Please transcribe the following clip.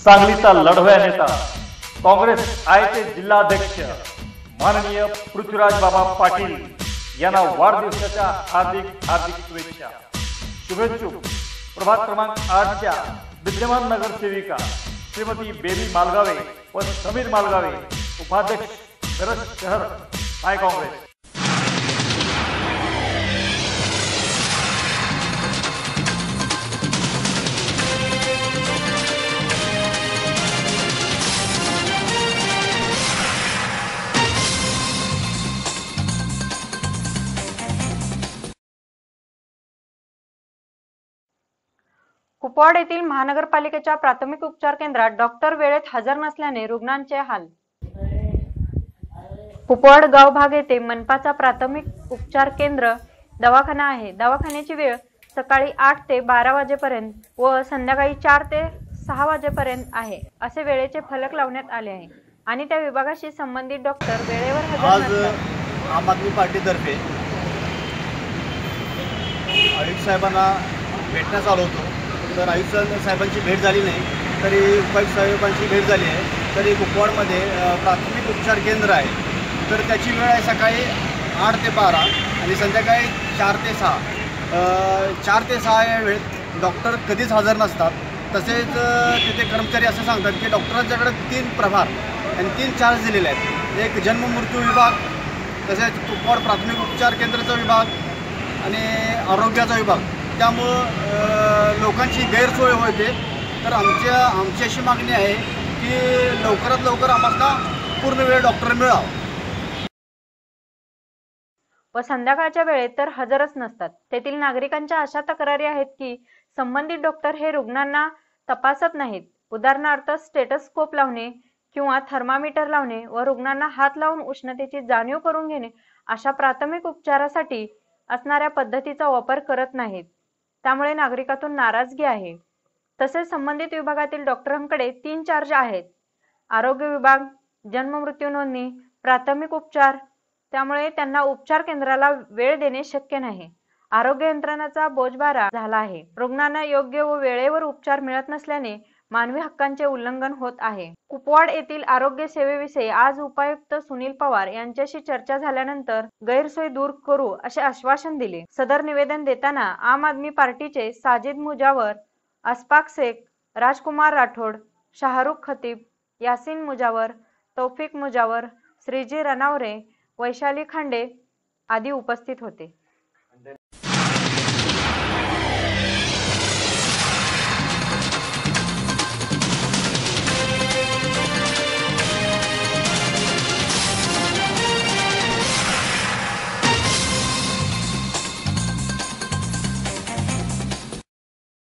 सांगलीचा लढवया नेता काँग्रेस आयचे जिल्हाध्यक्ष माननीय पृथ्वीराज बाबा पाटील यांना वाढदिवसाच्या हार्दिक शुभेच्छा। शुभेच्छुक प्रभाग क्रमांक 8 च्या विद्यमान नगरसेविका श्रीमती बेबी मालगावे व समीर मालगावे, उपाध्यक्ष मिरज शहर आय काँग्रेस। कुपवाड येथील महानगरपालिकेच्या प्राथमिक उपचार केंद्रात डॉक्टर वेळेत हजर नसल्याने रुग्णांचे हाल। कुपवाड गाव भाग येथे मनपाचा प्राथमिक उपचार केंद्र दवाखाना आहे। दवाखान्याची वेळ सकाळी 8 ते 12 वाजेपर्यंत व संध्याकाळी 4 ते 6 वाजेपर्यंत आहे असे वेळेचे फलक लावण्यात आले आहे आणि त्या विभागाशी संबंधित डॉक्टर वेळेवर हजर नसतात। आम आदमी पार्टीतर्फे आयुक्त साहेबांना भेटण्यास आलो होतो, तर आयुक्त साहेबांची भेट झाली नाही, तरी उपायुक्त साहेबांची भेट झाली आहे। तरी कुपवाडमध्ये प्राथमिक उपचार केंद्र आहे, तर त्याची वेळ आहे सकाळी 8 ते 12 आणि संध्याकाळी 4 ते 6। 4 ते 6 या वेळेत डॉक्टर कधीच हजर नसतात। तसेच तिथे कर्मचारी असं सांगतात की डॉक्टरांच्याकडे 3 प्रभार आणि 3 चार्ज दिलेले आहेत, एक जन्म मृत्यू विभाग, तसेच कुपवाड प्राथमिक उपचार केंद्राचा विभाग आणि आरोग्याचा विभाग। त्यामुळं लोकांची गैरसोय होते। तर आमची अशी मागणी आहे की लवकरात लवकर आम्हाला पूर्ण वेळ डॉक्टर मिळावा व संध्याकाळच्या वेळेत तर हजरच नसतात। तेथील नागरिकांच्या अशा तक्रारी आहेत की संबंधित डॉक्टर हे रुग्णांना तपासत नाहीत। उदाहरणार्थ स्टेटोस्कोप लावणे किंवा थर्मामीटर लावणे व रुग्णांना हात लावून उष्णतेची जाणीव करून घेणे अशा प्राथमिक उपचारासाठी असणाऱ्या पद्धतीचा वापर करत नाहीत। त्यामुळे नागरिकातून नाराजगी आहे। तसेच संबंधित विभागातील डॉक्टरांकडे 3 चार्ज आहेत, आरोग्य विभाग, जन्म मृत्यू नोंदणी, प्राथमिक उपचार। त्यामुळे त्यांना उपचार केंद्राला वेळ देणे शक्य नाही। आरोग्य यंत्रणाचा बोजबारा झाला आहे। रुग्णांना योग्य व वेळेवर उपचार मिळत नसल्याने मानवी हक्कांचे उल्लंघन होत आहे। कुपवाड येथील आरोग्य सेवेविषयी आज उपायुक्त सुनील पवार यांच्याशी चर्चा झाल्यानंतर गैरसोय दूर करू असे आश्वासन दिले। सदर निवेदन देताना आम आदमी पार्टीचे साजिद मुजावर, अस्फाक शेख, राजकुमार राठोड, शाहरुख खतीब, यासीन मुजावर, तौफिक मुजावर, श्रीजी रनावरे, वैशाली खांडे आदी उपस्थित होते।